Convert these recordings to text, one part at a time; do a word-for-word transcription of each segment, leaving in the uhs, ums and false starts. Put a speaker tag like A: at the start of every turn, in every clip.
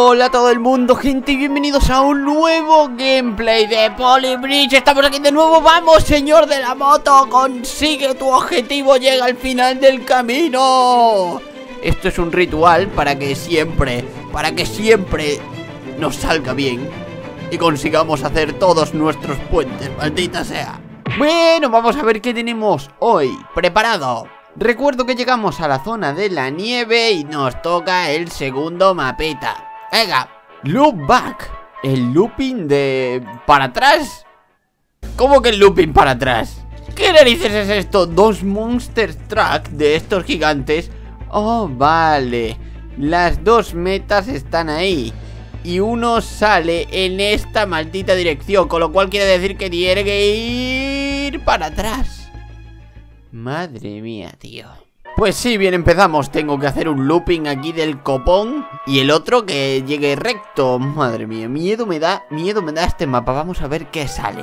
A: Hola a todo el mundo, gente, y bienvenidos a un nuevo gameplay de Poly Bridge. Estamos aquí de nuevo, vamos, señor de la moto, consigue tu objetivo, llega al final del camino. Esto es un ritual para que siempre, para que siempre nos salga bien y consigamos hacer todos nuestros puentes, maldita sea. Bueno, vamos a ver qué tenemos hoy preparado. Recuerdo que llegamos a la zona de la nieve y nos toca el segundo mapeta. Venga, loop back. El looping de... ¿para atrás? ¿Cómo que el looping para atrás? ¿Qué narices es esto? Dos monster truck de estos gigantes. Oh, vale. Las dos metas están ahí y uno sale en esta maldita dirección, con lo cual quiere decir que tiene que ir para atrás. Madre mía, tío. Pues sí, bien empezamos. Tengo que hacer un looping aquí del copón y el otro que llegue recto. Madre mía, miedo me da, miedo me da este mapa. Vamos a ver qué sale.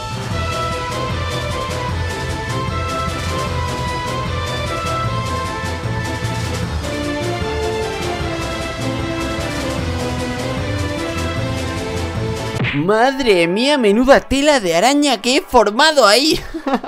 A: Madre mía, menuda tela de araña que he formado ahí.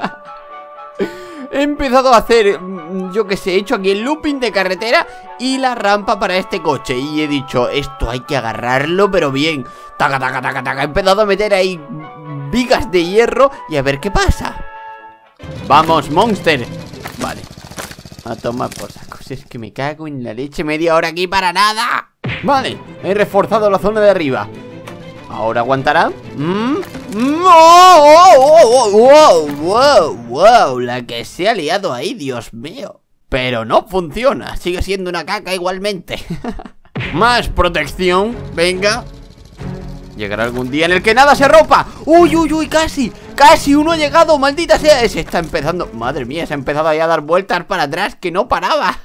A: He empezado a hacer, yo que sé, he hecho aquí el looping de carretera y la rampa para este coche. Y he dicho, esto hay que agarrarlo, pero bien. Taca, taca, taca, taca. He empezado a meter ahí vigas de hierro y a ver qué pasa. Vamos, monster. Vale, a tomar por saco. Es que me cago en la leche, media hora aquí para nada. Vale, he reforzado la zona de arriba. ¿Ahora aguantará? ¿Mm? ¡Oh, oh, oh, wow, wow, wow! La que se ha liado ahí, Dios mío. Pero no funciona, sigue siendo una caca igualmente. Más protección, venga. Llegará algún día en el que nada se rompa. ¡Uy, uy, uy! Casi, casi uno ha llegado, maldita sea. Se está empezando, madre mía, se ha empezado ahí a dar vueltas para atrás que no paraba.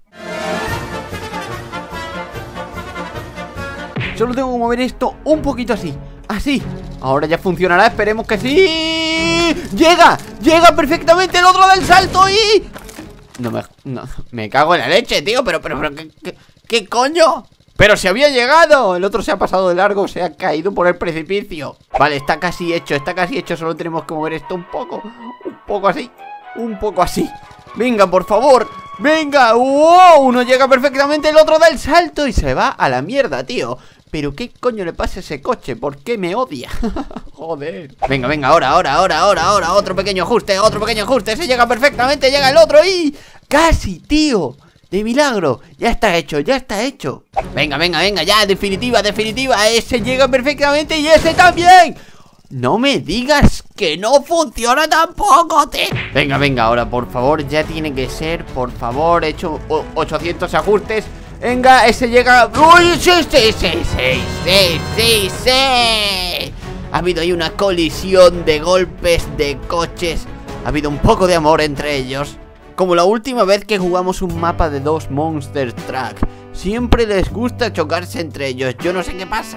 A: Solo tengo que mover esto un poquito así. Así. Ahora ya funcionará, esperemos que sí. ¡Llega! ¡Llega perfectamente el otro del salto y... No me... No, me cago en la leche, tío. Pero, pero, pero, ¿qué, qué, qué coño? Pero se había llegado. El otro se ha pasado de largo, se ha caído por el precipicio. Vale, está casi hecho, está casi hecho. Solo tenemos que mover esto un poco. Un poco así. Un poco así. Venga, por favor. Venga. ¡Wow! Uno llega perfectamente, el otro da el salto y se va a la mierda, tío. ¿Pero qué coño le pasa a ese coche? ¿Por qué me odia? Joder. Venga, venga, ahora, ahora, ahora, ahora, ahora. Otro pequeño ajuste, otro pequeño ajuste. Se llega perfectamente, llega el otro y... ¡Casi, tío! De milagro. Ya está hecho, ya está hecho. Venga, venga, venga, ya, definitiva, definitiva. Ese llega perfectamente y ese también. No me digas que no funciona tampoco, tío. Venga, venga, ahora, por favor, ya tiene que ser. Por favor, he hecho ochocientos ajustes. Venga, ese llega... ¡Uy! ¡Sí, sí, sí, sí, sí, sí, sí! Ha habido ahí una colisión de golpes de coches. Ha habido un poco de amor entre ellos. Como la última vez que jugamos un mapa de dos Monster Truck. Siempre les gusta chocarse entre ellos. Yo no sé qué pasa.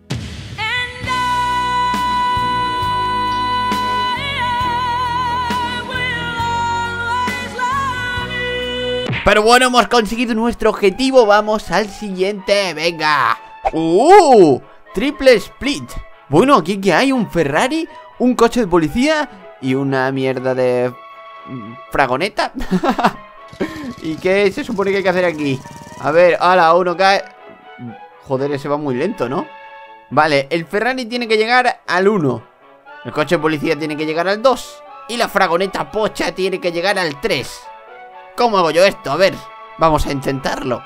A: Pero bueno, hemos conseguido nuestro objetivo. Vamos al siguiente, venga. ¡Uh! Triple split. Bueno, aquí que hay un Ferrari, un coche de policía y una mierda de... fragoneta. ¿Y qué se supone que hay que hacer aquí? A ver, ala, uno cae. Joder, ese va muy lento, ¿no? Vale, el Ferrari tiene que llegar al uno. El coche de policía tiene que llegar al dos. Y la fragoneta pocha tiene que llegar al tres. ¿Cómo hago yo esto? A ver, vamos a intentarlo.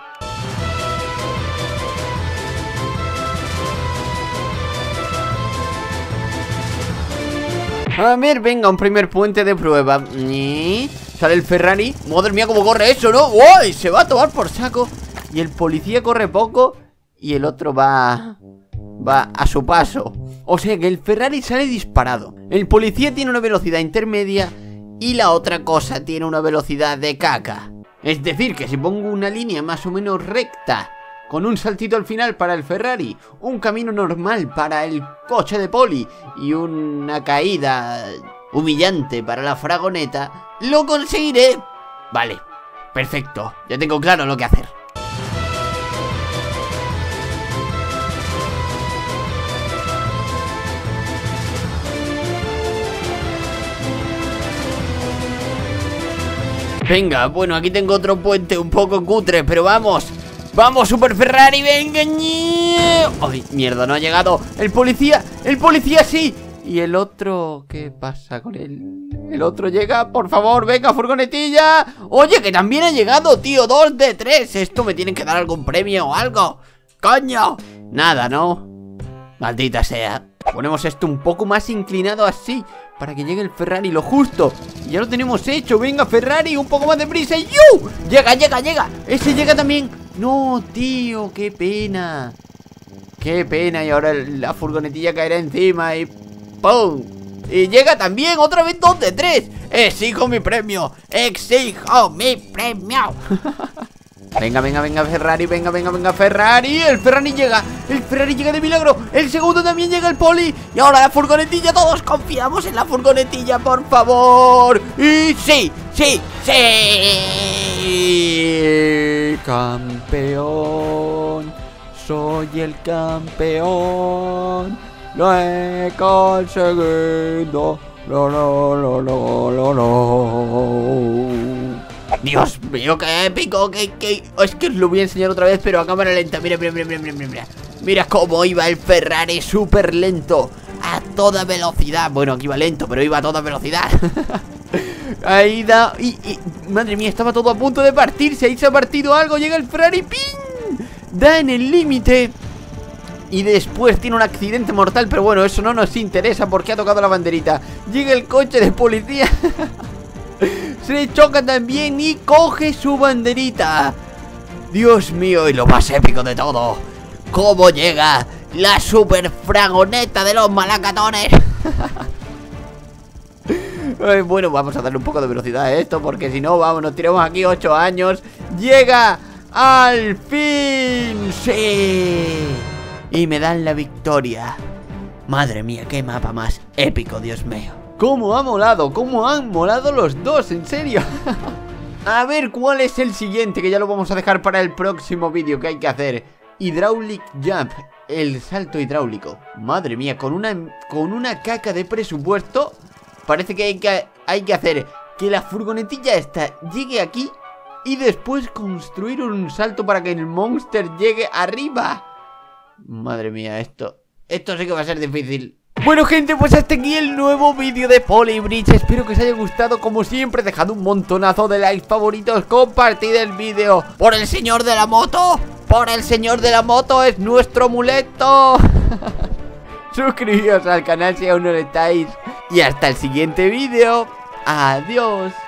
A: A ver, venga, un primer puente de prueba. ¿Y? Sale el Ferrari. Madre mía, cómo corre eso, ¿no? ¡Uy! Se va a tomar por saco. Y el policía corre poco y el otro va... va a su paso. O sea que el Ferrari sale disparado. El policía tiene una velocidad intermedia y la otra cosa tiene una velocidad de caca. Es decir, que si pongo una línea más o menos recta, con un saltito al final para el Ferrari, un camino normal para el coche de poli y una caída humillante para la fragoneta, lo conseguiré. Vale, perfecto, ya tengo claro lo que hacer. Venga, bueno, aquí tengo otro puente un poco cutre, pero vamos. Vamos, Super Ferrari, venga. Ay, mierda, no ha llegado. El policía, el policía sí. ¿Y el otro? ¿Qué pasa con él? El otro llega, por favor, venga, furgonetilla. Oye, que también ha llegado, tío, dos de tres. Esto me tienen que dar algún premio o algo. ¡Coño! Nada, ¿no? Maldita sea. Ponemos esto un poco más inclinado así, para que llegue el Ferrari lo justo. Y ya lo tenemos hecho, venga Ferrari, un poco más de prisa. ¡Yu! Llega, llega, llega. Ese llega también. No, tío, qué pena. Qué pena, y ahora la furgonetilla caerá encima y ¡pum! Y llega también, otra vez dos de tres. Exijo mi premio, exijo mi premio. Venga, venga, venga Ferrari, venga, venga, venga Ferrari. El Ferrari llega, el Ferrari llega de milagro. El segundo también llega el poli. Y ahora la furgonetilla, todos confiamos en la furgonetilla, por favor. Y sí, sí, sí. Campeón, soy el campeón. Lo he conseguido. Lo, lo, lo, lo, lo, lo. Dios mío, qué épico, que, que... Es que os lo voy a enseñar otra vez, pero a cámara lenta. Mira, mira, mira, mira, mira, mira. Mira cómo iba el Ferrari, súper lento, a toda velocidad. Bueno, aquí iba lento, pero iba a toda velocidad. Ahí da... Y, y, madre mía, estaba todo a punto de partirse. Ahí se ha partido algo, llega el Ferrari, ¡pin! Da en el límite. Y después tiene un accidente mortal, pero bueno, eso no nos interesa porque ha tocado la banderita. Llega el coche de policía. Se choca también y coge su banderita. Dios mío, y lo más épico de todo, cómo llega la super fragoneta de los malacatones. Ay, bueno, vamos a darle un poco de velocidad a esto, porque si no, vamos, nos tiramos aquí ocho años. Llega al fin, sí. Y me dan la victoria. Madre mía, qué mapa más épico, Dios mío. ¿Cómo ha molado? ¿Cómo han molado los dos? ¿En serio? A ver, ¿cuál es el siguiente? Que ya lo vamos a dejar para el próximo vídeo que hay que hacer. Hydraulic Jump, el salto hidráulico. Madre mía, con una, con una caca de presupuesto, parece que hay, que hay que hacer que la furgonetilla esta llegue aquí y después construir un salto para que el monster llegue arriba. Madre mía, esto, esto sí que va a ser difícil. Bueno gente, pues hasta aquí el nuevo vídeo de Poly Bridge. Espero que os haya gustado. Como siempre, dejad un montonazo de likes, favoritos, compartid el vídeo. Por el señor de la moto, por el señor de la moto, es nuestro amuleto. Suscribíos al canal si aún no lo estáis. Y hasta el siguiente vídeo. Adiós.